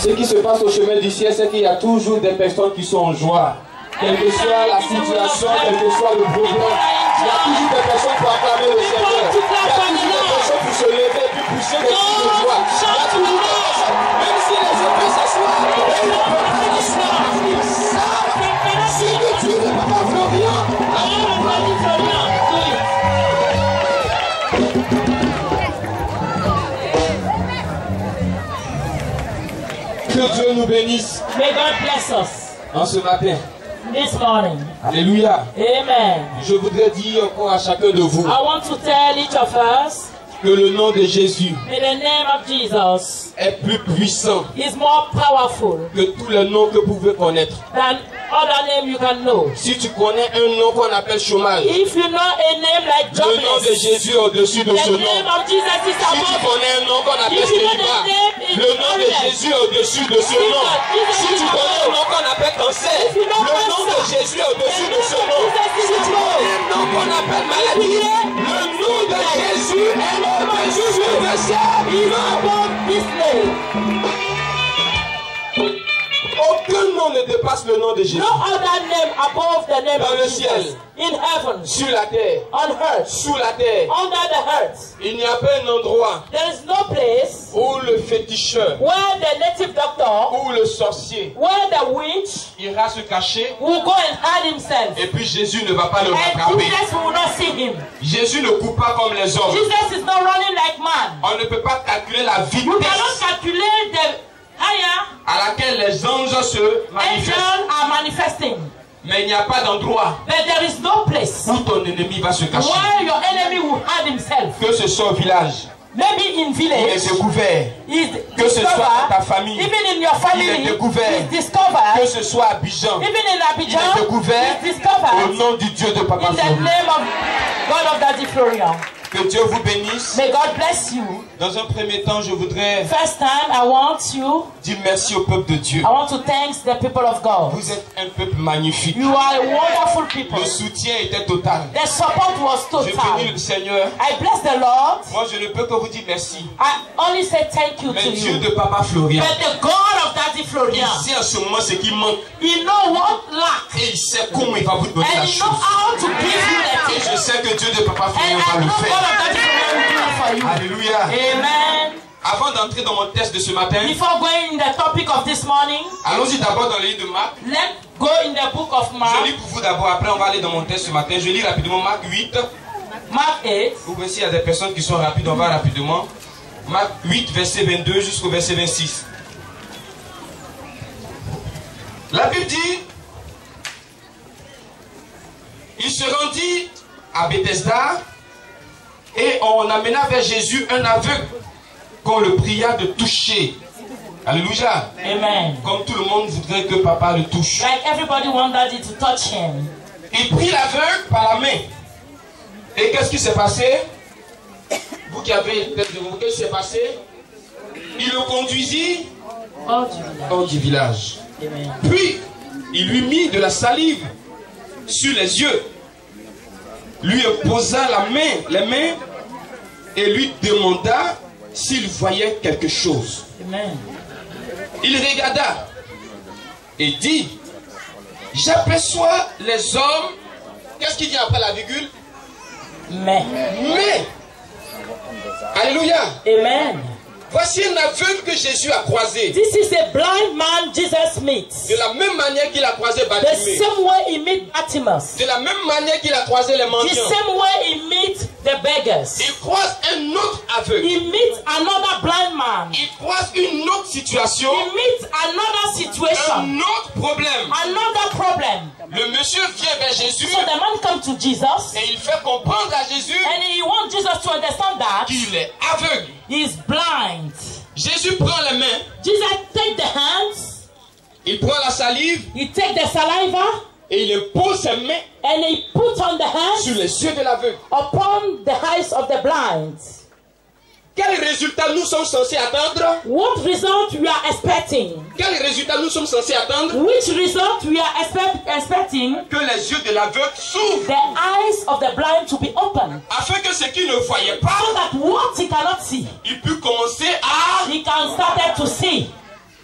Ce qui se passe au chemin du ciel, c'est qu'il y a toujours des personnes qui sont en joie. Quelle que soit la situation, quel que soit le problème, il y a toujours des personnes pour acclamer le Seigneur. Il y a toujours des personnes pour se lever et puis pousser des cris de joie. Il y a toujours des personnes, même si les autres peuvent s'asseoir, ils peuvent s'asseoir. C'est le Dieu de Papa Florian. Que Dieu nous bénisse. May God bless us En ce matin. this morning. Alléluia. Amen. Je voudrais dire encore à chacun de vous I want to tell each of us que le nom de Jésus that the name of Jesus est plus puissant is more powerful que tous les noms que vous pouvez connaître. than other name you can know. Si tu connais un nom qu'on appelle chômage, If you know a name like le nom de jobless, Jésus est au-dessus de the ce name nom. of Jesus is Si tu above. connais un nom qu'on appelle If you know célibat, the name is le nom de barrenness. Jésus est au-dessus de ce nom. Si tu connais un nom qu'on appelle cancer, le nom de Jésus est au-dessus de ce nom. Si tu connais un nom qu'on appelle maladie, le nom de Jésus est au-dessus de ce nom. This name. Aucun nom ne dépasse le nom de Jésus. No other name above the name Dans of le Jesus. ciel. In heaven, Sur la terre, on earth, sous la terre, under the earth. il n'y a pas un endroit There is no place où le féticheur, where the native doctor, où le sorcier where the witch ira se cacher will go and hide himself. et puis Jésus ne va pas le And rattraper. Jesus will not see him. Jésus ne court pas comme les hommes. Jesus is not running like man. On ne peut pas calculer la You cannot vitesse calculate the higher à laquelle les anges se angels manifestent. are manifesting. Mais il n'y a pas d'endroit But there is no place où ton ennemi va se cacher. where your enemy will hide himself. Que ce soit au village, Maybe in il est village, découvert. is Que ce soit dans ta discovered. famille, Even in your il est family, découvert. is Que discovered. ce soit à Abidjan, Even in il est Abidjan, découvert is au discovered. nom du Dieu de Papa In the Florian. name of God of Daddy Florian. Que Dieu vous bénisse. May God bless you. Dans un premier temps, je voudrais First time, I want you, dire merci au peuple de Dieu. I want to thank the people of God. Vous êtes un peuple magnifique. You are a wonderful people. Le soutien était total. The support was Je bénis total. le Seigneur. I bless the Lord. Moi, je ne peux que vous dire merci. I only say thank you Mais to Dieu you. de Papa Florian, But the God of Daddy Florian, il sait en ce moment ce qui manque. He know what lack. Et il sait comment il va vous donner And la He know chose. how to give you Et the je thing. sais que Dieu de Papa And Florian I va know le God of faire. Daddy Florian will do it for you. Alléluia. Amen. Avant d'entrer dans mon test de ce matin, Before going in the topic of this morning, allons-y d'abord dans le livre de Marc. let's go in the book of Je Mark. lis pour vous d'abord, après on va aller dans mon test ce matin. Je lis rapidement Marc 8. Mark 8. Vous voyez s'il y a des personnes qui sont rapides, on va rapidement. Marc 8, verset 22 jusqu'au verset 26. La Bible dit, il se rendit à Bethesda et on amena vers Jésus un aveugle qu'on le pria de toucher. Alléluia. Amen. Comme tout le monde voudrait que papa le touche. Like everybody want Daddy to touch him. Il prit l'aveugle par la main. Et qu'est-ce qui s'est passé? Vous qui avez tête de vous, qu'est-ce qui s'est passé? Il le conduisit Oh, Jesus. hors du village. Amen. Puis, il lui mit de la salive sur les yeux, lui posa les mains et lui demanda s'il voyait quelque chose. Amen. Il regarda et dit, j'aperçois les hommes. Qu'est-ce qu'il dit après la virgule? Mais. Mais, alléluia, Amen. voici un aveugle que Jésus a croisé. This is a blind man Jesus meets. De la même manière qu'il a croisé The Bartimée. same way he meets Bartimaeus. De la même manière qu'il a croisé les The mendiants. same way he meets the beggars. Il croise un autre aveugle. He meets another blind man. Il croise une autre situation. He meets another situation. Un autre problème. Another problem. Le monsieur vient vers Jésus So the man comes to Jesus et il fait comprendre à Jésus and he wants Jesus to understand that qu'il est aveugle. he is blind. Jésus prend les mains, Jesus take the hands, il prend la salive he take the saliva et il impose ses mains and he put on the hands sur les yeux de l'aveugle. upon the eyes of the blind. Quel résultat nous sommes censés attendre? What result we are expecting? Quel résultat nous sommes censés attendre? Which result we are expecting? Que les yeux de l'aveugle s'ouvrent The eyes of the blind to be open, afin que ce qu'il ne voyait pas, so that what he cannot see, il peut commencer à... he can start to see.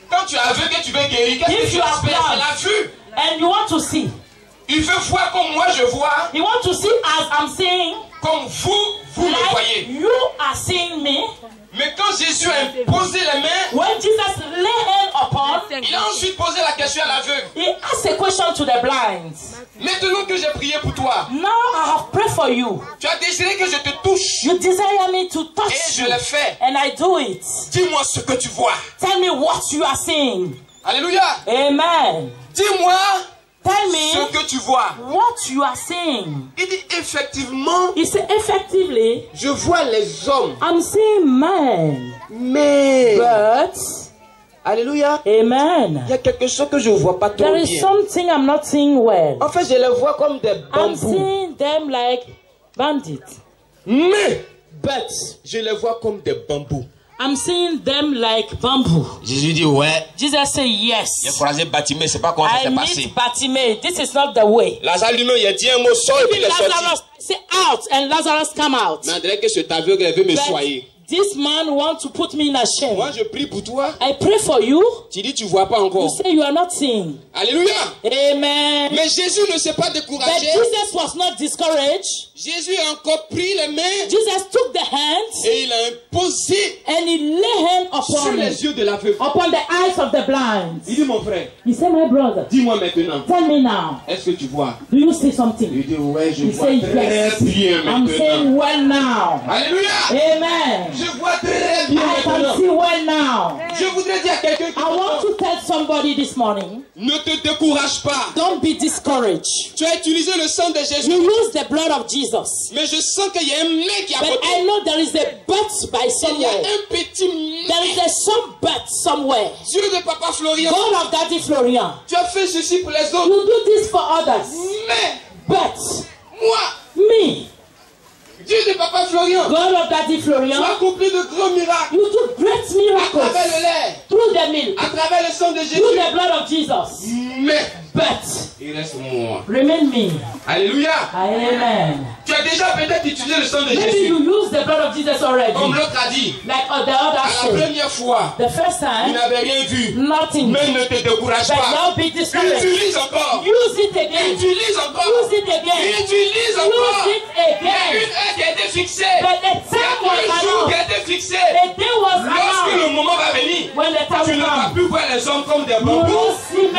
Quand tu es aveugle et tu veux guérir, qu'est-ce que tu espères? C'est la vue. And you want to see. Il veut voir comme moi je vois. You want to see as I'm seeing. Comme vous like me voyez. You are seeing me. Mais quand Jésus a posé les mains, when Jesus lay hand upon, il a ensuite posé la question à l'aveugle. He asked a question to the blind. Maintenant que j'ai prié pour toi, now I have prayed for you. Tu as désiré que je te touche. You desire me to touch et je l'ai fait. And I do it. Dis-moi ce que tu vois. Tell me what you are seeing. Alléluia. Amen. Dis-moi. Tell me ce que tu vois. What you are seeing. Il dit effectivement. He said effectively. Je vois les hommes. I'm seeing men. Mais. But. Alléluia. Amen. Il y a quelque chose que je ne vois pas trop bien. There is something I'm not seeing well. En fait, je les vois comme des bambous. I'm seeing them like bandits. Mais. But. Je les vois comme des bambous. I'm seeing them like bamboo. Jésus dit ouais. Jesus said yes. Il a croisé Bartimée, c'est pas comment ça s'est passé. I meet Bartimée. This is not the way. Lazare lui-même, il a dit un mot, sort et puis il est sorti. Lazarus say out and Lazarus come out. Mais on dirait que cet aveugle veut me soigner. This man wants to put me in a shame. Moi je prie pour toi. I pray for you. Tu dis tu vois pas encore. You say you are not seeing. Alléluia. Amen. Mais Jésus ne s'est pas découragé. But Jesus was not discouraged. Jésus a encore pris les mains. Jesus took the hands. Et il a imposé. And he lay hand upon sur les yeux de l'aveugle. Upon the eyes of the blind. Il dit mon frère. He said my brother. Dis-moi maintenant. Tell me now. Est-ce que tu vois? Do you see something? Il dit ouais je vois say, très yes. bien maintenant. I'm saying well now. Alléluia. Amen. Je vois très bien I can maintenant. see well now. Je voudrais dire à quelqu'un qui I want to tell somebody this morning. Ne te décourage pas. Don't be discouraged. Tu as utilisé le sang de Jésus. You use the blood of Jesus. Mais je sens qu'il y a un mec qui a But I know there is a but by il y a somewhere. un petit mec. There is a some but somewhere. Dieu de Papa Florian. God of Daddy Florian. Tu as fait ceci pour les autres. You do this for others. Mais but moi, me, Dieu de Papa Florian, God of Daddy Florian, tu as accompli de grands miracles. You do great miracles. À travers le lait. Through the milk. À travers le sang de Jésus. Through the blood of Jesus. Mais but il reste moi. Remain me. Alléluia. Amen. Tu as déjà peut-être utilisé le sang de Maybe Jésus. you use the blood of Jesus already. Comme l'autre a dit. Like the other à la première fois. The first time. Tu n'avais rien vu. Nothing. Mais ne te décourage pas. Utilise encore. Use it again. Utilise encore. Use it again. Utilise encore. Use it again. Il y a une heure qui a été fixée. But the time was un jour qui a été fixé. The day was lorsque le moment va venir, when the time tu ne vas plus voir les hommes comme des bambous.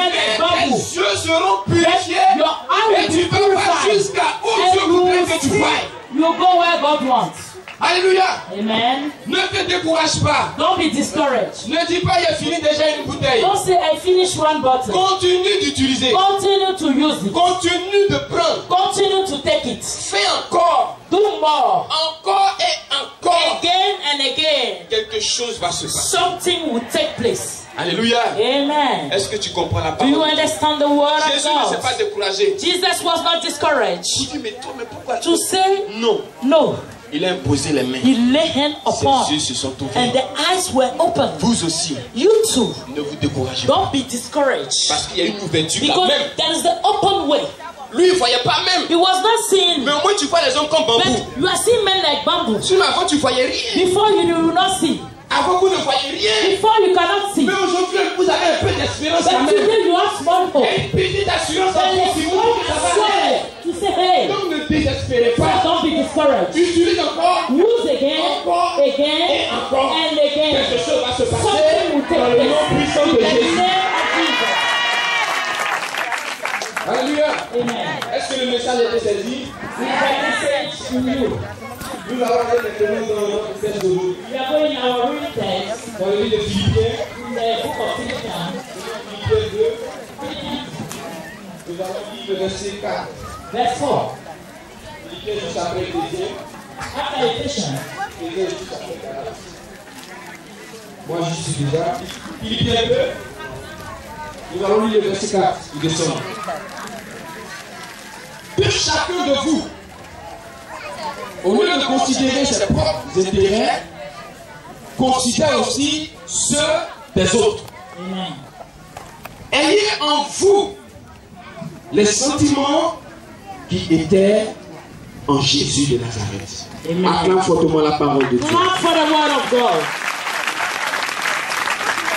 Tes yeux seront purifiés. Et tu vas voir jusqu'à où Dieu voudrait que tu voies. You go where God wants. Alléluia. Amen. Ne te décourage pas. Don't be discouraged. Ne dis pas il a fini déjà une bouteille. Don't say I finished one bottle. Continue d'utiliser. Continue to use it. Continue de prendre. Continue to take it. Fais encore. Do more. Encore et encore. Again and again. Quelque chose va se passer. Something will take place. Alléluia. Amen. Est-ce que tu comprends la Do parole? you understand the word of God? Jésus ne s'est pas découragé. Jesus was not discouraged. Il dit mais toi mais pourquoi? To say non. No. Il a imposé les mains. He lay hand upon. Ses yeux se sont ouverts. And the eyes were open. Vous aussi. You too. Ne vous découragez pas. Don't be discouraged. Parce qu'il y a une ouverture Because quand même. there is the open way. Lui, il ne voyait pas même. He was not seeing. Mais au moins tu vois les hommes comme bambou. But you are seeing men like bamboo. Sinon avant tu voyais rien. Before you will not see. Avant vous ne voyez rien. Before you cannot see. Mais aujourd'hui vous avez un peu d'espérance quand But même. today you have small hope. Une petite assurance And en it's to say hey. Donc ne désespérez So pas. don't be discouraged. Utilise encore. Use again. Encore. Again. Et encore. And again. Quelque chose va se passer. Something will take Dans le nom puissant de place. In the Jésus. name of Jesus. Alléluia. Amen. Est-ce que le message a été saisi? Is the message to you? Nous allons aller maintenant dans notre texte d'aujourd'hui. We are going in our real text Dans le livre de Philippiens. in the book of Philippians. Philippiens 2. Nous allons lire le verset 4. Verse 4. Philippiens juste après Éphésiens. After Ephesians. Éphésiens juste après Galates. Moi j'y suis déjà. Philippiens 2. Nous allons lire le verset 4. Il descend. Que chacun de vous, au lieu de considérer ses propres intérêts, considère aussi ceux des autres. Amen. Ayez en vous les sentiments qui étaient en Jésus de Nazareth. Amen. Acclame fortement la parole de Dieu. Clap for the word of God.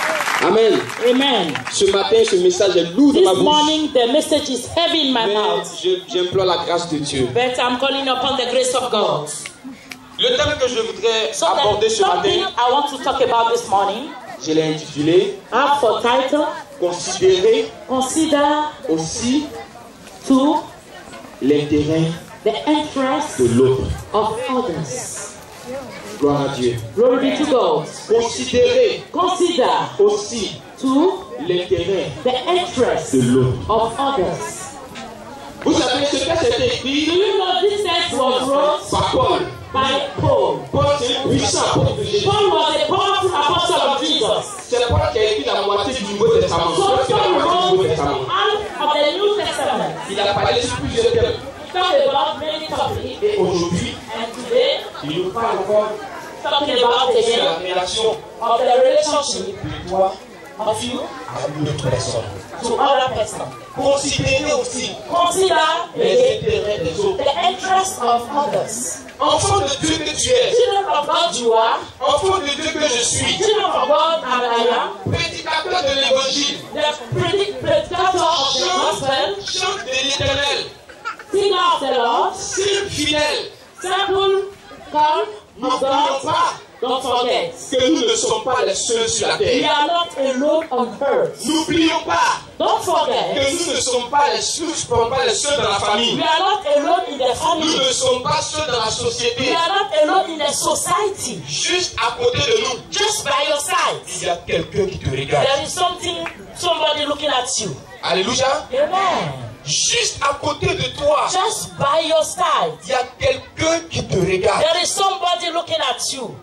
Amen. Amen. Ce matin, ce message est lourd dans This ma bouche. morning, the message is heavy in my mouth. Mais j'implore la grâce de Dieu. But I'm calling upon the grace of God. Le thème que je voudrais So aborder the ce matin, something I want to talk about this morning, je l'ai intitulé I have for title, Considérer consider aussi to l'intérêt the interest de l'autre. of others. Gloire à Dieu. Glory be to God. Considérer Consider aussi to l'intérêt the interest de l'autre. of others. Vous savez ce que c'est Do écrit you know this text was wrote par Paul. by Paul? Paul, c'est un puissant apôtre de Jésus. Paul was a powerful apostle of Jesus. C'est Paul qui a écrit la moitié du Nouveau Testament. So Presque la Paul moitié du Nouveau wrote Testament. out of the New Testament. Il a parlé sur plusieurs thèmes. Talk about many topics. Et aujourd'hui, And today, il nous parle encore talking about sur la again relation of the relationship de toi of you à une autre personne. to other person. Considérer aussi Consider les again intérêts des autres. the interest of others. Enfant de Dieu que tu es, Children of God you are. enfant de Dieu que je suis, Children of God and I am. prédicateur de l'évangile, The predicator of the gospel. chante de l'éternel, Singer of the Lord. simple fidèle. Simple call of N'oublions God. pas Don't forget. que nous ne sommes pas les seuls sur la We terre. are not alone on earth. N'oublions pas Don't que forget. nous ne sommes pas les seuls dans la famille. We are not alone in the Nous family. ne sommes pas seuls dans la We société. are not alone in the society. Juste à côté de nous, Just by your side. il y a quelqu'un qui te regarde. There is somebody looking at you. Alléluia. Amen. Juste à côté de toi, Just by your side. il y a quelqu'un qui te regarde. There is somebody looking at you.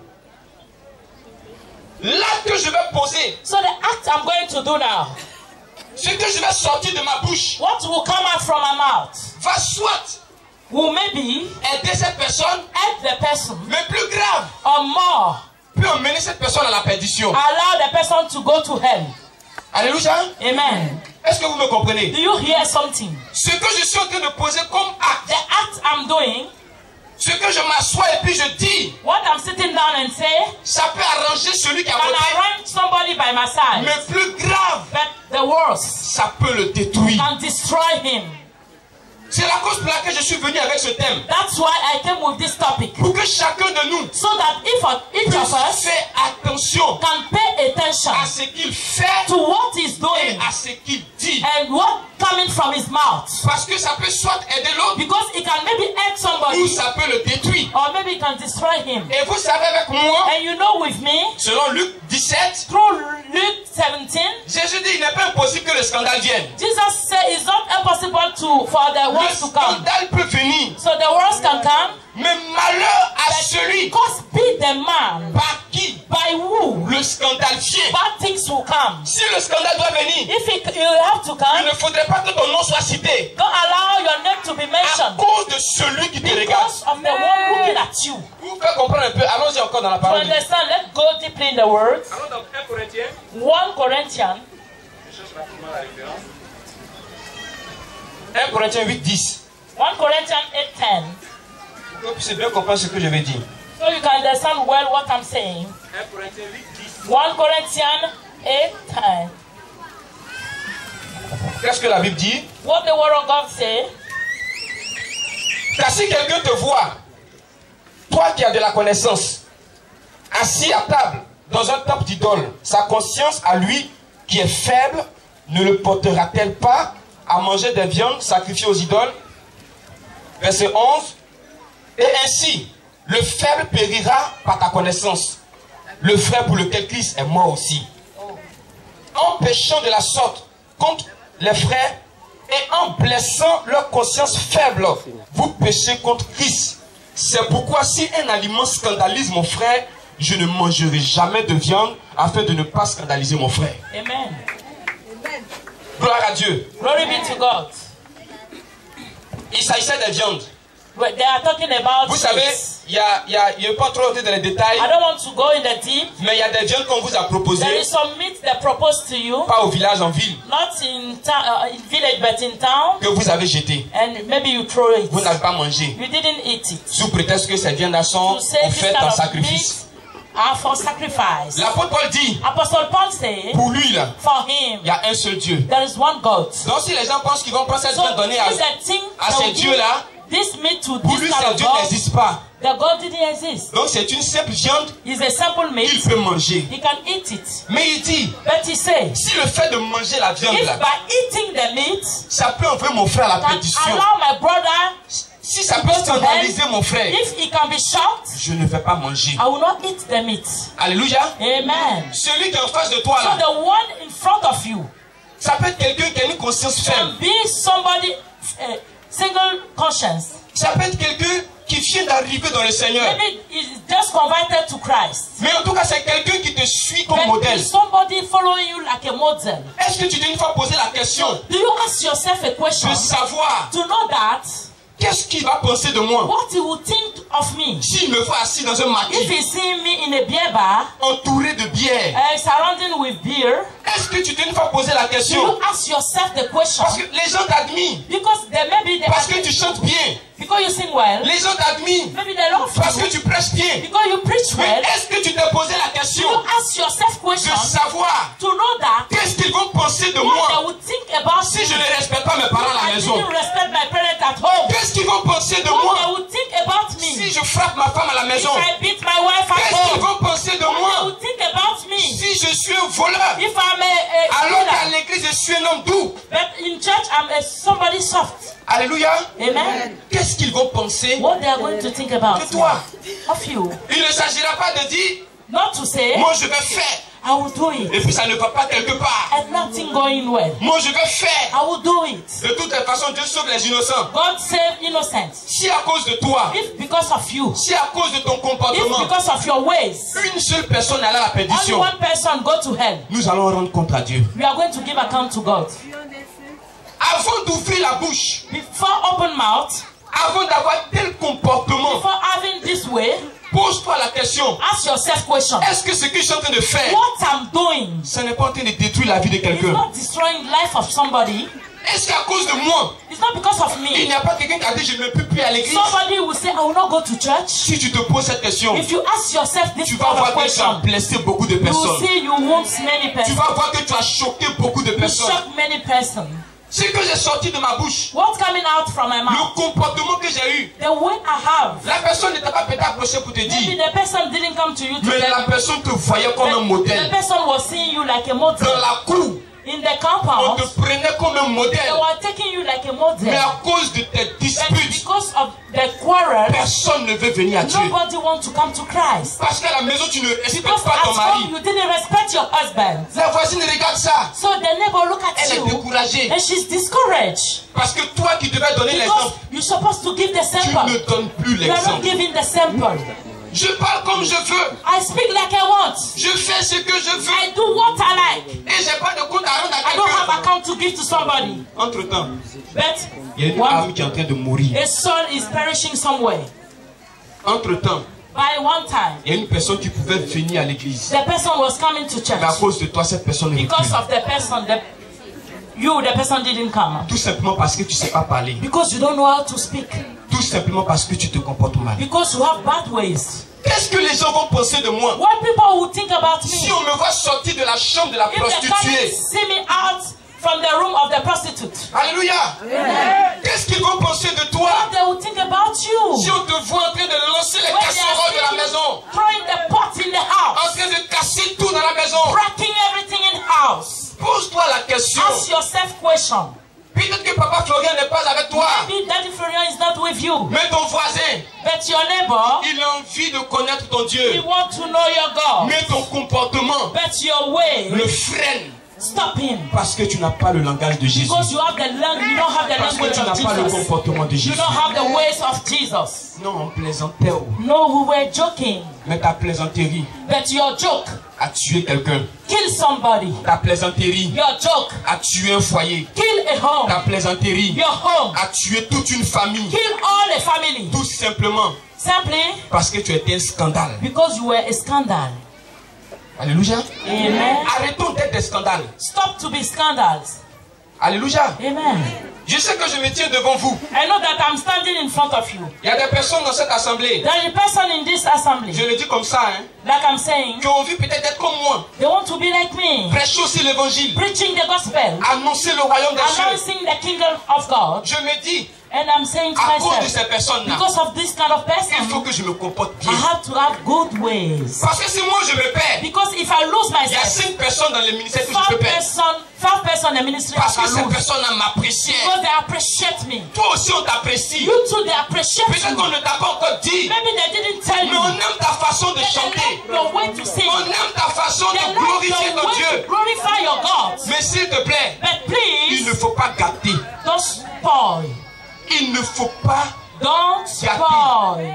L'acte que je vais poser, So the act I'm going to do now, ce que je vais sortir de ma bouche, what will come out from my mouth, va soit will maybe aider cette personne, help the person mais plus grave, or more peut emmener cette personne à la perdition. allow the person to go to hell. Alléluia. Amen. Est-ce que vous me comprenez? Do you hear something? Ce que je suis en train de poser comme The acte, act I'm doing, ce que je m'assois et puis je dis, what I'm sitting down and say, ça peut arranger celui qui a can voté. arrange somebody by my side, Mais plus grave, but the worst ça peut le détruire. can destroy him. C'est la cause pour laquelle je suis venu avec ce thème. That's why I came with this topic. Pour que chacun de nous So that if each of puisse us faire attention can pay attention à ce qu'il fait to what he's et doing à ce qu'il dit. and what coming from his mouth. Parce que ça peut soit aider l'autre Because it can maybe help ou somebody ça peut le détruire. or maybe it can destroy him. Et vous savez avec moi, And you know with me, selon Luc 17, through Luke 17, Jésus dit il n'est pas impossible que le scandale vienne. Jesus said it's not impossible for the Le worst to come. scandale peut venir, So the worst can come. mais malheur à celui Because be the man par qui by who le scandale vient. bad things will come. Si le scandale doit venir, If you have to il come, ne faudrait pas que ton nom soit cité don't allow your name to be à mentioned cause de celui qui te regarde. because of the one looking at you. Pour vous faire comprendre un peu, allons-y encore dans la To parole de Dieu. understand, let's go deeply in the word. Allons dans 1 Corinthiens. 1 Corinthians, Je cherche rapidement la référence. 1 Corinthiens 8, 10. 1 Corinthians 8:10. Pour que vous puissiez bien comprendre ce que je vais dire. So you can understand well what I'm saying. 1 Corinthiens 8, 10. 1 Corinthians 8:10. Qu'est-ce que la Bible dit? What the word of God say? Car si quelqu'un te voit, toi qui as de la connaissance, assis à table dans un temple d'idole, sa conscience à lui qui est faible ne le portera-t-elle pas à manger des viandes sacrifiées aux idoles? Verset 11. Et ainsi, le faible périra par ta connaissance, le frère pour lequel Christ est mort aussi. En péchant de la sorte contre les frères et en blessant leur conscience faible, vous péchez contre Christ. C'est pourquoi si un aliment scandalise mon frère, je ne mangerai jamais de viande afin de ne pas scandaliser mon frère. Amen. Gloire à Dieu. Glory be to God. Il s'agissait des viandes. Well, they are talking about Vous savez, meats. il ne vais pas trop rentrer dans les détails, I don't want to go in the deep. mais il y a des viandes qu'on vous a proposées, There is some meat they proposed to you, pas au village, en ville, not in town, in village, but in town, que vous avez jetées. and maybe you throw it. Vous n'avez pas mangé. You didn't eat it. Sous prétexte que ces viandes sont To say this offertes kind en of sacrifice. are for sacrifice. L'apôtre Paul dit, Apostle Paul said, pour lui là, for him, il y a un seul Dieu. there is one God. Donc si les gens pensent qu'ils vont prendre cette So viande donnée à if they think ces they will give dieux-là, this meat to pour this lui kind ce of Dieu God, n'existe pas. the God didn't exist. Donc c'est une simple viande It's a simple meat. qu'il peut manger. He can eat it. Mais il dit, But he says, si le fait de manger la viande if là, by eating the meat ça peut envoyer mon frère à la can perdition. allow my brother, Si ça peut scandaliser mon frère, if he can be shocked, je ne vais pas manger. I will not eat the meat. Alléluia. Amen. Celui qui est en face de toi So là, the one in front of you ça peut être quelqu'un qui a une conscience can ferme. be somebody, single conscience. Ça peut être quelqu'un qui vient d'arriver dans le Seigneur. Maybe he's just converted to Christ. Mais en tout cas, c'est quelqu'un qui te suit comme But modèle. is somebody following you like a model. Est-ce que tu t'es une fois posé la question Do you ask yourself a question de savoir to know that qu'est-ce qu'il va penser de moi what he will think of me s'il me voit assis dans un if maquis he see me in a beer bar entouré de bière? surrounded with beer? Est-ce que tu t'es une fois posé la Do question? you ask yourself the question? Parce que les gens t'admirent. Because they maybe they Parce que tu chantes bien. because you sing well. Les gens t'admirent. Maybe they love Parce que you tu prêches bien. because you preach Mais well. est-ce que tu t'es posé la Do question you ask yourself de question savoir to know that qu'est-ce qu'ils vont penser de what moi they would think about si me? je ne respecte pas mes parents à la I maison? didn't respect my parents at home. Qu'est-ce qu'ils vont penser de What moi they would think about me si je frappe ma femme à la if maison? I beat my wife at Qu'est-ce qu'ils home? vont penser de What they moi would think about me si je suis un voleur? if I'm a Alors qu'à killer? l'église, je suis un homme doux. But in church I'm somebody soft. Alléluia. Amen. Qu'est-ce qu'ils vont penser What they are going to think about de toi? of you. Il ne s'agira pas de dire, Not to say moi je vais faire, I will do it et puis ça ne va pas quelque part. and nothing going well. Moi je vais faire. I will do it. De toutes les façons, Dieu sauve les innocents. God save innocent. Si à cause de toi, If because of you, si à cause de ton if comportement, because of your ways, une seule personne allait à la only perdition, one person go to hell, nous allons rendre compte à Dieu. we are going to give account to God. Avant d'ouvrir la bouche, Before open mouth, avant d'avoir tel comportement, before having this way, pose-toi la question. ask yourself question. Est-ce que ce que je suis en train de faire, What I'm doing ça n'est pas en train de détruire la vie de is quelqu'un? not destroying life of somebody. Est-ce qu'à cause de moi, It's not because of il me. n'y a pas quelqu'un qui a dit je ne peux plus à l'église? Somebody will say, I will not go to church. Si tu te poses cette question, If you ask yourself this tu kind vas of voir que tu as question, blessé beaucoup de you will personnes. see you wound many Tu persons. vas voir que tu as choqué beaucoup de You personnes. shock many persons. Ce que j'ai sorti de ma bouche, What's coming out from my mouth? le comportement que j'ai eu, The way I have. la personne ne t'a pas peut-être approché pour te Maybe dire, the person didn't come to you to mais tell la you. personne te voyait comme un The modèle. person was seeing you like a model. Dans la cour, In the on compound, te prenait comme un they modèle. were taking you like a Mais model. à cause de tes But disputes, because of the quarrel, personne ne veut venir à Dieu. nobody wants to come to Christ. Parce qu'à la maison, tu ne respectes Because pas at ton home mari. you didn't respect your husband. La voisine regarde ça. So the neighbor look at Elle est you découragée. and she's discouraged. Parce que toi qui devais donner Because l'exemple, you're supposed to give the tu ne sample. donnes plus You are not l'exemple. giving the sample. Je parle comme je veux. I speak like I want. Je fais ce que je veux. I do what I like. Et j'ai pas de compte à rendre à I don't have quelqu'un. account to give to somebody. Entre temps, But il y a une âme qui est en train de mourir. a soul is perishing somewhere. Entre temps, By one time, il y a une personne qui pouvait venir à l'église. the person was coming to Mais à church. cause de toi, cette personne ne veut Because plus. of the person, the person didn't come. Tout simplement parce que tu ne sais pas parler. Because you don't know how to speak. Tout simplement parce que tu te comportes mal. Because you have bad ways. Qu'est-ce que les gens vont penser de moi What people will think about me si on me voit sortir de la chambre de la if they come prostituée? see me out from the room of the prostitute? Alléluia. Qu'est-ce qu'ils vont penser de toi What they will think about you? si on te voit en train de lancer les When they casseroles de are la maison, throwing the pot in the en house, train de casser tout dans la maison? breaking everything in house. Pose-toi la question. Ask yourself question. Peut-être que papa Florian n'est pas avec toi, Maybe Daddy Florian is not with you, mais ton voisin, but your neighbor, il a envie de connaître ton he Dieu. wants to know your God, Mais ton comportement but your way, le freine stop him. parce que tu n'as pas le langage de Jésus. Because you have the language, you don't have the Parce que language tu n'as of pas le Jesus. comportement de You Jésus. don't have the ways of Jesus. Non, on plaisantait. No, we were joking, Mais ta plaisanterie but your joke a tué quelqu'un. kill somebody. Ta plaisanterie Your joke a tué un foyer. kill a home. Ta plaisanterie Your home a tué toute une famille. kill all a family. Tout simplement Simply parce que tu étais un scandale. because you were a scandal. Alléluia. Amen. Arrêtons d'être des scandales. Stop to be scandals. Alléluia. Amen. Je sais que je me tiens devant vous. I know that I'm standing in front of you. Il y a des personnes dans cette assemblée. There's a person in this assembly. Je le dis comme ça, hein. Like I'm saying. Qui ont envie peut-être d'être comme moi. They want to be like me. Prêcher aussi l'évangile. Preaching the gospel. Annoncer le royaume des cieux. Announcing the kingdom of God. Je me dis. And I'm saying to à cause de myself, ces personnes-là, because of this kind of person, il faut que je me comporte bien. I have to have good ways. Parce que si moi je me perds, because if I lose il y a myself, 5 personnes dans le ministère que je peux perdre. 5 persons in the ministry. Parce que ces personnes-là m'apprécient. Because they appreciate me. Toi aussi on t'apprécie. You too, they appreciate me. Peut-être qu'on ne t'a pas encore dit. Maybe they didn't tell Mais you. on aime ta façon de chanter. Your way to sing. On aime ta façon de glorifier ton Dieu. Glorify your God. Mais s'il te plaît, but please, il ne faut pas gâter. Don't spoil. Il ne faut pas don't spoil.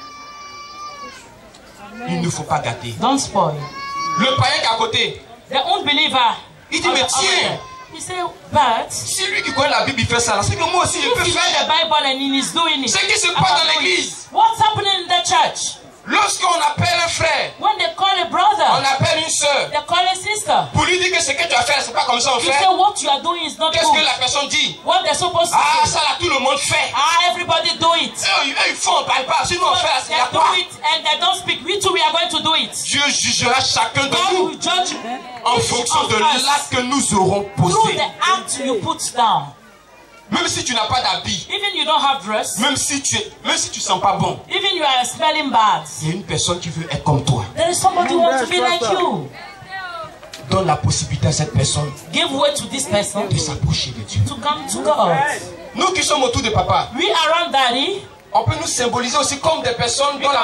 Il ne faut pas gâter. Don't spoil. Le païen qui est à côté, the unbeliever, il dit mais tiens, he say, but si lui qui connaît la Bible il fait ça, c'est que moi aussi je peux faire. The Bible and he is doing it. Ce qui se passe dans l'église. What's happening in the church? Lorsqu'on appelle un frère, when they call a brother, on appelle une soeur, they call a sister, pour lui dire que ce que tu as fait, c'est pas comme ça on fait. Say what you are doing is not Qu'est-ce que la personne dit? What they're supposed to ah, say. ça là, tout le monde fait. Ah, everybody do it. Eux, ils font, on parle pas. Sinon, on fait, they do it and they don't speak. We too, we are going to do it. Dieu jugera chacun de God nous will judge en fonction de l'acte que nous aurons posé. Through the act you put down. Même si tu n'as pas d'habit, even you don't have dress, même si tu sens pas bon, even you are smelling bad, il y a une personne qui veut être comme toi. There is somebody who wants to be like you. Donne la possibilité à cette personne give way to this person de s'approcher de Dieu. To come to God. Nous qui sommes autour de papa, we around daddy, on peut nous symboliser aussi comme des personnes dont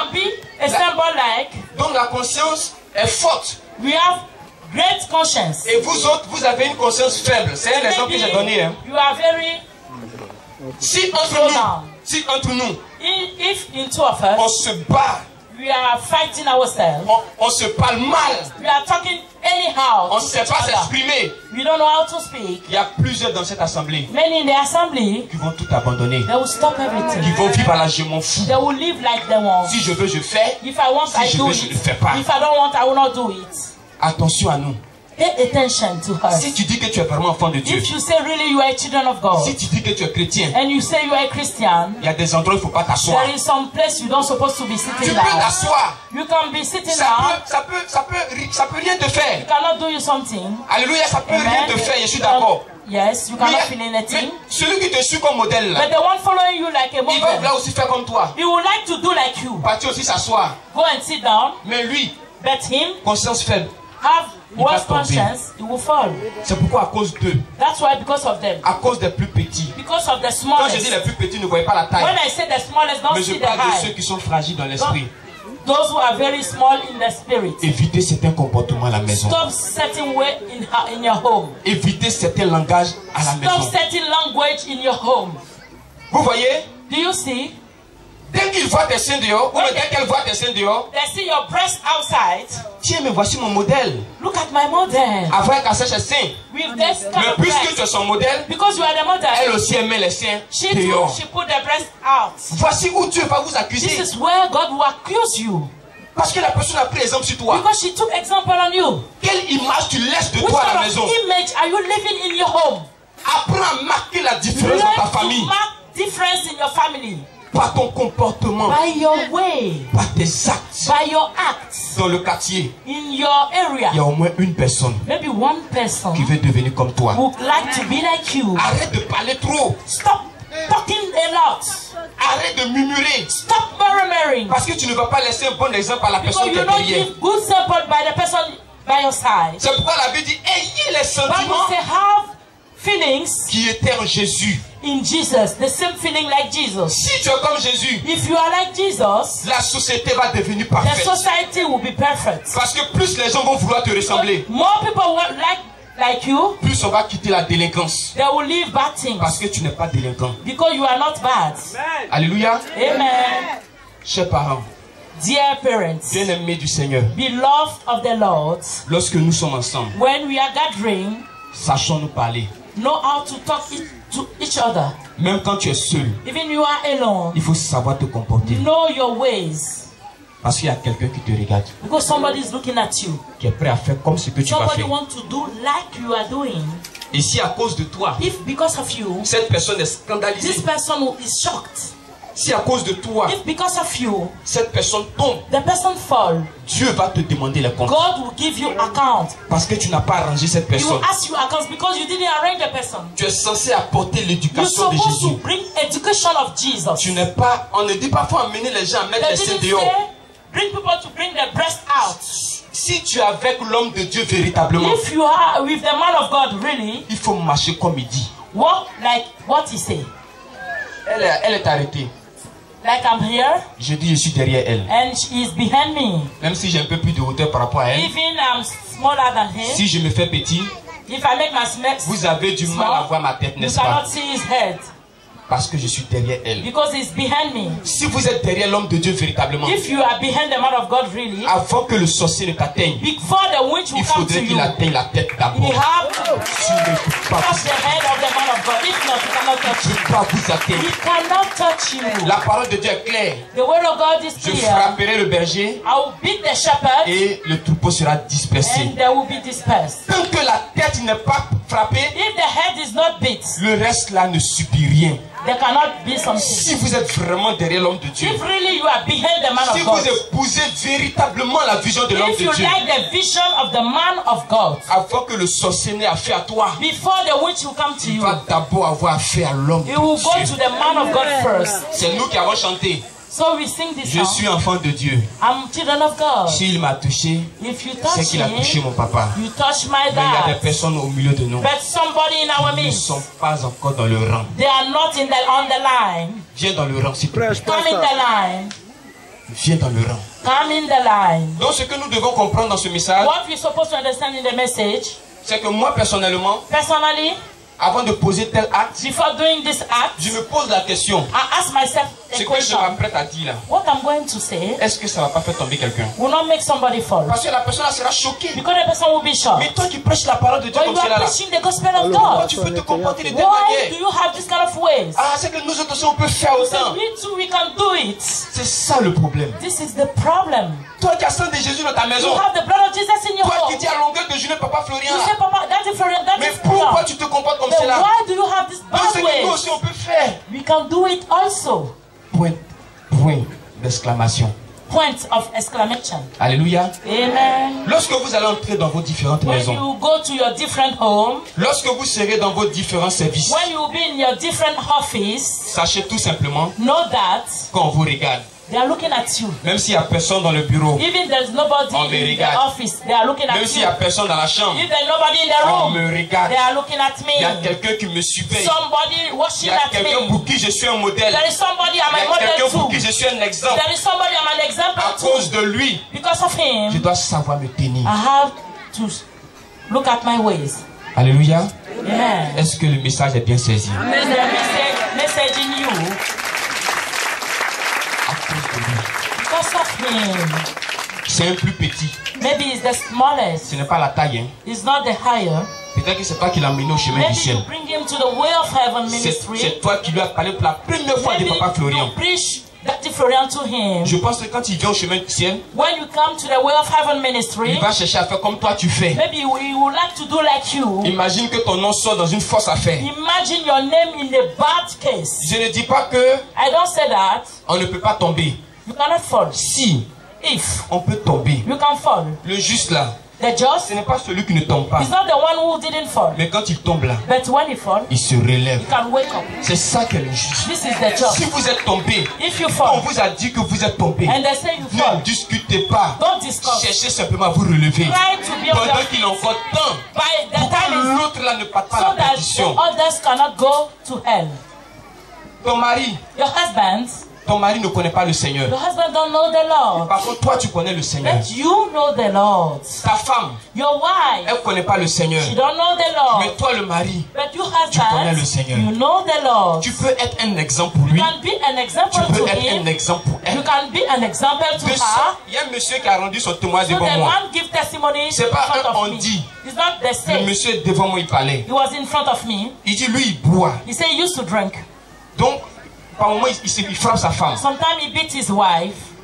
dont la conscience est forte. We have great conscience. Et vous autres, vous avez une conscience faible. C'est un exemple que j'ai donné. Hein. You are very si entre nous, if in two of us, on se bat, we are fighting ourselves, on se parle mal, we are talking anyhow, on ne sait pas s'exprimer, we don't know how to speak. Il y a plusieurs dans cette assemblée many in the assembly qui vont tout abandonner, they will stop everything, qui vont vivre à la je m'en fous. They will live like they want. Si je veux, je fais. If I want, si I je do veux, it. je ne fais pas. If I don't want, I will not do it. Attention à nous. Pay attention to her. Si tu dis que tu es vraiment enfant de Dieu, if you say really you are a children of God, si tu dis que tu es chrétien, and you say you are a Christian, il y a des endroits où il ne faut pas t'asseoir. There is some place you don't supposed to be sitting tu down. Tu peux t'asseoir. You can be sitting down. Ça peut rien te faire. It cannot do you something. Alléluia, ça peut rien te faire. Je suis d'accord. Yes, you cannot feel anything. Celui qui te suit comme modèle là, but the one following you like a model, il va vouloir aussi faire comme toi. He would like to do like you. Partir aussi s'asseoir. Go and sit down. Mais lui, but him, conscience faible, have worse conscience, he will fall. C'est pourquoi à cause d'eux. That's why because of them. À cause des plus petits. Because of the smallest. Quand je dis les plus petits, ne voyez pas la taille. When I say the smallest, don't see the high. Mais je parle de ceux qui sont fragiles dans l'esprit. Those who are very small in the spirit. Évitez certains comportements à la maison. Stop certain way in your home. Évitez certains langages à la maison. Stop certain language in your home. Vous voyez? Do you see? Dès qu'ils voient tes seins dehors, ou dès qu'elles voient tes seins dehors, they see your breast outside. Tiens, mais voici mon modèle. Look at my model. Avant qu'elle sèche ses seins. With this kind mais of puisque tu es son modèle, because you are the model, elle aussi elle met les seins dehors. She put the breast out. Voici où Dieu va vous accuser. This is where God will accuse you. Parce que la personne a pris exemple sur toi. Because she took example on you. Quelle image tu laisses de toi à la maison? Which image are you living in your home? Apprends à marquer la différence dans ta famille. Mark difference in your family. Par ton comportement. By your way. Par tes actes. By your acts. Dans le quartier. In your area. Il y a au moins une personne. Maybe one person. Qui veut devenir comme toi. Would like to be like you. Arrête de parler trop. Stop talking a lot. Arrête de murmurer. Stop murmuring. Parce que tu ne vas pas laisser un bon exemple à la personne qui est derrière. Give good support by the person by your side. C'est pourquoi la Bible dit ayez les sentiments feelings qui étaient en Jésus. In Jesus, the same feeling like Jesus. Si tu es comme Jésus, if you are like Jesus, la société va devenir parfaite. The society will be perfect. Parce que plus les gens vont vouloir te ressembler, more people will like you, plus on va quitter la délinquance. They will leave bad things. Parce que tu n'es pas délinquant. Because you are not bad. Alléluia. Amen. Chers parents, dear parents, bien-aimés du Seigneur, beloved of the Lord, lorsque nous sommes ensemble, when we are gathering, sachons nous parler. Know how to talk to each other. Même quand tu es seul, even you are alone, il faut savoir te comporter. Know your ways. Parce qu'il y a quelqu'un qui te regarde. Because somebody is looking at you. Qui est prêt à faire comme ce que tu vas faire. Somebody want to do like you are doing. Et si à cause de toi, if because of you, cette personne est scandalisée, this person is shocked, si à cause de toi, if because of you, cette personne tombe, the person fall, Dieu va te demander les comptes. God will give you account. Parce que tu n'as pas arrangé cette He personne. will ask you accounts because you didn't arrange the person. Tu es censé apporter You're l'éducation de supposed to Jésus. bring education of Jesus. Tu n'es pas, on ne dit pas faut amener les gens à mettre They les seins didn't dehors. say bring people to bring their breast out. Si tu es avec l'homme de Dieu véritablement, If you are with the man of God really, il faut marcher comme il dit. walk like what he say. Elle est arrêtée. Like I'm here Je dis, je suis derrière elle. and she is behind me. Même si j'ai un peu plus de hauteur par rapport à elle. Even I'm smaller than him. Si je me fais petit, If I make my smell vous avez du mal à voir ma tête, you n'est-ce pas? cannot see his head Parce que je suis derrière elle. because he's behind me. Si vous êtes derrière l'homme de Dieu véritablement, If you are behind the man of God really, avant que le sorcier ne t'atteigne, before the witch will il come to faudrait qu'il you, atteigne la tête you d'abord. have to Tu ne peux pas touch the head of the man of God. If not, he cannot touch je you. ne peux pas vous atteindre. He cannot touch you. La parole de Dieu est claire. The word of God is Je clear. frapperai le berger I will beat the shepherd et le troupeau sera dispersé. and they will be dispersed. Tant que la tête n'est pas frappée, If the head is not beat, le reste là ne subit rien. there cannot be something. Si vous êtes vraiment derrière l'homme de Dieu, If really you are behind the man si of vous God, épousez véritablement la vision de l'homme if you de Dieu, like the vision of the man of God, avant que le sorcier n'ait affaire à toi, before the witch will come to il you, va d'abord avoir affaire à l'homme he will go de to Dieu. the man of God first. C'est nous qui avons chanté. So we sing this Je song. suis enfant de Dieu. I'm children of God. S'il m'a touché, If you c'est touch qu'il a touché me, mon papa. you touch my Mais il y a des dad. personnes au milieu de nous But somebody in our qui ne midst, sont pas encore dans le rang. they are not on the line. Viens dans le rang, s'il te plaît. Come in the line. Viens dans le rang. Come in the line. Donc ce que nous devons comprendre dans ce message, What we're supposed to understand in the message, c'est que moi personnellement, personally, avant de poser tel acte, before doing this act, je me pose la question. I ask myself Ce a que je question. m'apprête à dire là, What I'm going to say est-ce que ça va pas faire tomber quelqu'un? will not make somebody fall. Parce que la personne là sera choquée. Because the person will be shocked. Mais toi qui prêches la parole de Dieu But comme you cela are là, preaching the gospel of comment God. tu peux te comporter de telle Why do manière? you have this kind of ways? Ah, c'est que nous autres aussi on peut faire So autant. we too, we can do it. C'est ça le problème. This is the problem. Toi qui as sang de Jésus dans ta You maison, have the blood of Jesus in your toi qui home. dis à longueur de journée, Papa Florian You là, say, Papa, that's different. That mais is pourquoi wrong. tu te comportes comme Then cela? why do you have this Donc c'est bad que nous way? aussi on peut faire. We can do it also. Point d'exclamation. Point of exclamation. Alléluia. Amen. Lorsque vous allez entrer dans vos différentes When maisons, you go to your different home, lorsque vous serez dans vos différents services, when you will be in your different office, sachez tout simplement know that qu'on vous regarde. they are looking at you. Même s'il n'y a personne dans le bureau, Even there's nobody On me in the regarde. office, they are looking même at s'il you. n'y a personne dans la chambre, If there's nobody in the on room, me regarde. they are looking at Il y a me. quelqu'un qui me surveille. Somebody Il watching y a at quelqu'un me. pour qui je suis un modèle. There is somebody I'm Il y a a quelqu'un model pour qui to. je suis un exemple. There is somebody I'm an À example cause to. de lui, Because of him, je dois savoir me tenir. I have to look at my ways. Alléluia. Amen. Est-ce que le message est bien saisi? There's a message in you. À cause de lui. Because of him. C'est un plus petit. Maybe it's the smallest. Ce n'est pas la taille. Hein. It's not the higher. Peut-être que c'est toi qui l'as mené au chemin du Maybe ciel. you bring him to the way of heaven C'est ministry. toi qui lui as parlé pour la première fois de Maybe Papa Florian. you preach that Florian to him. Je pense que quand il vient au chemin du ciel, When you come to the way of heaven ministry, il va chercher à faire comme toi tu fais. maybe he would like to do like you. Imagine que ton nom sort dans une fausse affaire. Imagine your name in a bad case. Je ne dis pas que I don't say that. on ne peut pas tomber. You cannot fall. Si If on peut tomber, you can fall, le juste là, the just ce n'est pas celui qui ne tombe pas. is not the one who didn't fall. Mais quand il tombe là, But when he fall, il se relève. you can wake up. C'est ça qu'est le juste. This is the just. Si vous êtes tombé, If you on fall, vous a dit que vous êtes tombé, and they say you ne fall, discutez pas. don't discuss. Cherchez simplement à vous relever. Try to be on Pendant your qu'il est encore temps. by the Pour time que is l'autre là ne parte pas à so la that perdition. the others cannot go to hell. Ton mari ne connaît pas le Seigneur. Your husband don't know the Lord. Par contre, toi tu connais le Seigneur. But you know the Lord. Ta femme, Your wife, elle ne connaît pas le Seigneur. she don't know the Lord. Mais toi le mari, But you tu connais le husband, Seigneur. you know the Lord. Tu peux être un exemple pour You lui. can be an Tu example peux to être un him. exemple pour You elle. can be an example to De her. ça, il y a un monsieur qui a rendu son témoignage So the devant moi. man give testimony C'est in pas front un of on me. dit. It's not the Le same. monsieur est devant moi, il parlait. He was in front of me. Il dit, lui, il boit. He said he used to drink. Donc, par moment, il frappe sa femme. Sometimes he beat his wife.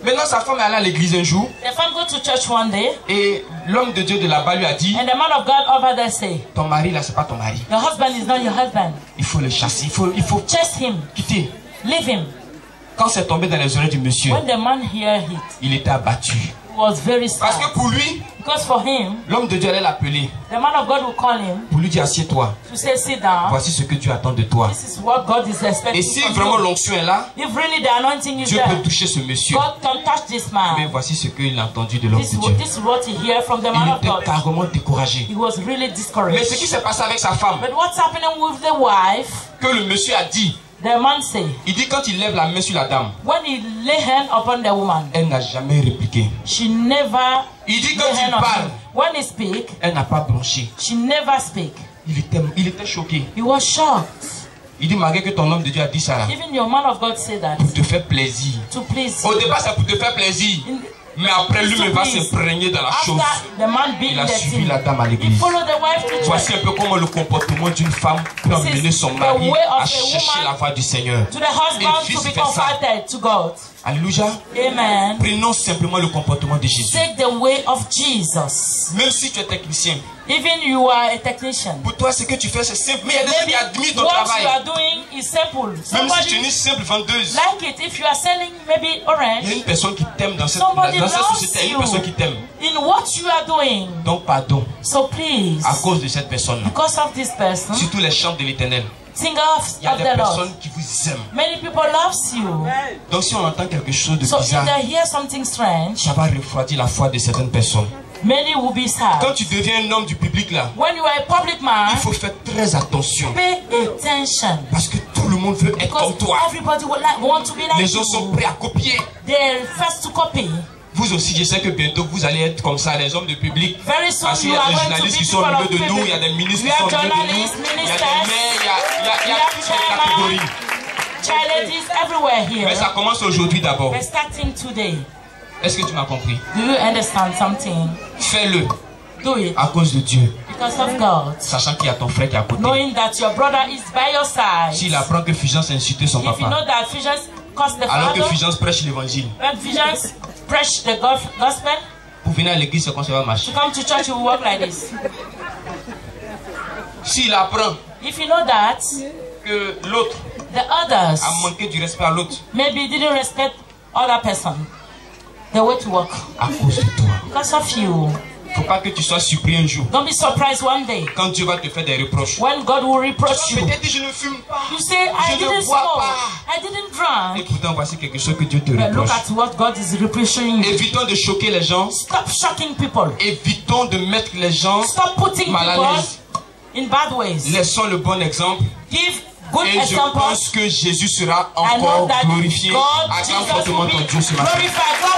Maintenant, sa femme est allée à l'église un jour. The femme go to church one day. Et l'homme de Dieu de là-bas lui a dit, And the man of God over there say, ton mari là, c'est pas ton mari. your husband is not your husband. Il faut le chasser, il faut Chase him. quitter. Leave him. Quand c'est tombé dans les oreilles du monsieur, When the man hear it, il était abattu. he was very Parce sad. que pour lui, Because for him, l'homme de Dieu allait l'appeler the man of God will call him pour lui dire, assieds-toi. to say, sit down. Voici ce que Dieu attend de toi. This is what God is Et expecting si from vraiment you. l'onction est là, If really the anointing is Dieu there, peut toucher ce monsieur. God can touch this Mais man. voici ce qu'il a entendu de l'homme This de is Dieu. what he hear from the man Il of était God. carrément découragé. He was really Mais discouraged. ce qui s'est passé avec sa femme, But what's happening with the wife? que le monsieur a dit, The man say, il dit quand il lève la main sur la dame, when he lay hand upon the woman, elle n'a jamais répliqué. she never Il dit lay quand il hand on parle, him. When he speak, elle n'a pas bronché. she never speak. Il était choqué. He was shocked. Il dit malgré que ton homme de Dieu a dit ça là, Even your man of God say that pour te faire plaisir. to please Au you. départ c'est pour te faire plaisir. Mais après lui-même va s'imprégner dans la chose. After the man beat Il a the suivi thing, la dame à he l'église. followed the wife to Voici church. un peu comment le comportement d'une femme peut This is amener son the mari way of à a chercher woman la voix du Seigneur. To the husband Et to be vice-versa. converted to God. Alléluia. Amen. Prenons simplement le comportement de Jésus. Take the way of Jesus. Même si tu es technicien, Even you are a technician. pour toi ce que tu fais c'est simple. Mais il y a des gens qui admirent ton What you travail. are doing is simple. Même si tu es Somebody une simple vendeuse, like it. If you are selling maybe il y a orange, une personne qui t'aime dans cette somebody société. Il y a loves une personne qui you t'aime. in what you are doing. Donc pardon So please, à cause de cette personne. because of this person, Surtout les chants de l'éternel. sing Il y a of des the Lord. personnes qui vous aiment. Many people loves you. Donc si on entend quelque chose de So if bizarre, they hear something strange, ça va refroidir la foi de certaines personnes. many will be sad. Quand tu deviens un homme du public là, When you are a public man, il faut faire très attention. pay attention. Parce que tout le monde veut être Because comme toi. everybody would want to be like Les gens sont you. prêts à copier. They're first to copy. Vous aussi, je sais que bientôt vous allez être comme ça, les hommes de public. Very soon Parce qu'il y you a are des going to journalistes be qui sont people au of milieu de nous, il y a privilege. des ministres We qui sont have au milieu de nous, journalists, il y a des ministers, maires, il y a we have toutes les catégories. child ladies everywhere Mais here. ça commence aujourd'hui d'abord. We're starting today. Est-ce que tu m'as compris? Do you understand something? Fais-le Do it à cause de Dieu, because of God. sachant qu'il y a ton frère qui est à côté. Knowing that your brother is by your side. S'il apprend que Fulgence a insulté son If you know papa, that Ephesians caused the alors que father, Fulgence prêche l'évangile, when Ephesians preach the gospel, pour venir à l'église, c'est comme ça va to marcher. come to church you will walk like this. S'il apprend If you know that que l'autre the others a manqué du respect à l'autre maybe didn't respect other person, the way to walk à cause de toi, because of you. faut pas que tu sois surpris un jour Don't be surprised one day quand Dieu va te faire des reproches. when God will reproach you. Peut-être je ne fume pas. You say, I Je ne didn't bois smoke, pas. I didn't Et drink. pourtant, voici quelque chose que Dieu te But look reproche. at what God is reproaching you. Évitons de choquer les gens. Stop shocking people. Évitons de mettre les gens Stop putting mal à people l'aise. in bad ways. Laissons le bon exemple. Give good Et je examples. pense que Jésus sera I know encore that glorifié. God, Acclame Jesus fortement will ton be Dieu ce matin. glorified.